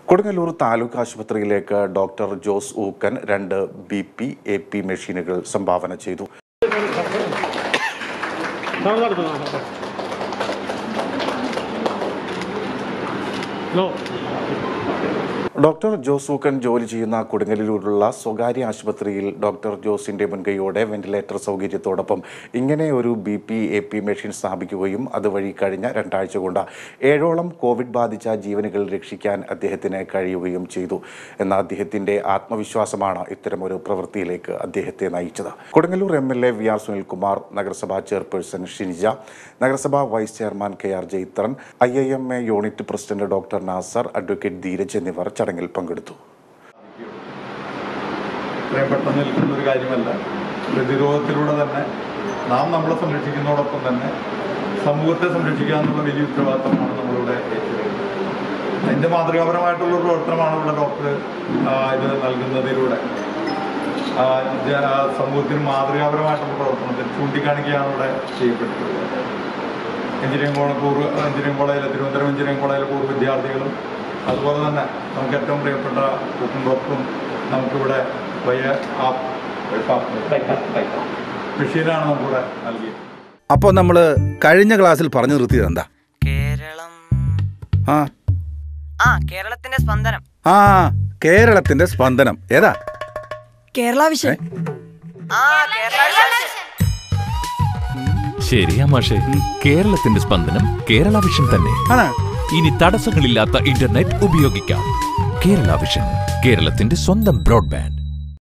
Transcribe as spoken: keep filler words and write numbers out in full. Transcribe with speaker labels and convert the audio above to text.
Speaker 1: കൊടുങ്ങല്ലൂർ താലൂക്ക് ആശുപത്രിയിലേക്ക് ഡോക്ടർ ജോസ് ഊക്കൻ രണ്ട് B P A P മെഷീനുകൾ സംഭാവന ചെയ്തു. ഡോക്ടർ ജോസ് ഊക്കൻ ജോലി ചെയ്യുന്ന കൊടുങ്ങല്ലൂരിലുള്ള സ്വകാര്യ ആശുപത്രിയിൽ ഡോക്ടർ ജോസിന്റെ മുൻകൈയോടെ വെന്റിലേറ്റർ സൗകര്യത്തോടൊപ്പം ഇങ്ങനെ ഒരു B P A P machine സ്ഥാപിക്കുകയും അതുവഴി കഴിഞ്ഞ രണ്ടാഴ്ച കൊണ്ട് ഏഴോളം കോവിഡ് ബാധിച്ച ജീവനുകൾ രക്ഷിക്കാൻ അദ്ദേഹത്തിന് കഴിയുകയും ചെയ്തു എന്ന അദ്ദേഹത്തിന്റെ ആത്മവിശ്വാസമാണ് ഇത്തരമൊരു പ്രവൃത്തിയിലേക്ക് അദ്ദേഹത്തെ നയിച്ചത്. Kodungallur M L A V R Sunilkumar, നഗരസഭാ ചെയർപേഴ്സൺ ഷിനിജ, നഗരസഭാ vice chairman K R Jayithran, I I M A unit president doctor Nasar, advocate Dheeraj എന്നിവർ ചടങ്ങിൽ പങ്കെടുത്തു.
Speaker 2: പെട്ടെന്ന് നിൽക്കുന്ന ഒരു കാര്യമല്ല. പ്രതിരോധത്തിലൂടെ തന്നെ നാം നമ്മളെ സംരക്ഷിക്കുന്നതോടൊപ്പം തന്നെ സമൂഹത്തെ സംരക്ഷിക്കുക എന്നുള്ള വലിയ ഉത്തരവാദിത്തമാണ് നമ്മളിവിടെ ഏറ്റെടുക്കുന്നത്. അതിൻ്റെ മാതൃകാപരമായിട്ടുള്ള പ്രവർത്തനമാണ് ഇവിടെ ഡോക്ടർ ഇത് നൽകുന്നതിലൂടെ സമൂഹത്തിന് മാതൃകാപരമായിട്ടുള്ള പ്രവർത്തനത്തിൽ ചൂണ്ടിക്കാണിക്കുകയാണ് ഇവിടെ ചെയ്യപ്പെട്ടിട്ടുള്ളത്. എഞ്ചിനീയറിംഗ് കോളേജ് പൂർവ്വ എഞ്ചിനീയറിംഗ് കോളേജിലെ തിരുവനന്തപുരം എഞ്ചിനീയറിംഗ് കോളേജിലെ പൂർവ്വ വിദ്യാർത്ഥികളും അതുപോലെ തന്നെ നമുക്ക് ഏറ്റവും പ്രിയപ്പെട്ട കുക്കും ഡോക്ടറും നമുക്കിവിടെ വലിയ മെഷീനാണ് നമുക്കിവിടെ നൽകിയത്.
Speaker 3: അപ്പോൾ നമ്മൾ കഴിഞ്ഞ ക്ലാസ്സിൽ പറഞ്ഞു നിർത്തിയത് എന്താ?
Speaker 4: കേരളം
Speaker 3: ആ
Speaker 4: ആ കേരളത്തിന്റെ സ്പന്ദനം.
Speaker 3: ആ കേരളത്തിന്റെ സ്പന്ദനം ഏതാ?
Speaker 5: കേരള വിഷൻ.
Speaker 4: ആ കേരള വിഷൻ.
Speaker 6: ശരിയാ മാഷേ, കേരളത്തിന്റെ സ്പന്ദനം കേരള വിഷൻ തന്നെ. ഇനി തടസ്സങ്ങളില്ലാത്ത ഇന്റർനെറ്റ് ഉപയോഗിക്കാം. കേരള വിഷൻ, കേരളത്തിന്റെ സ്വന്തം ബ്രോഡ്ബാൻഡ്.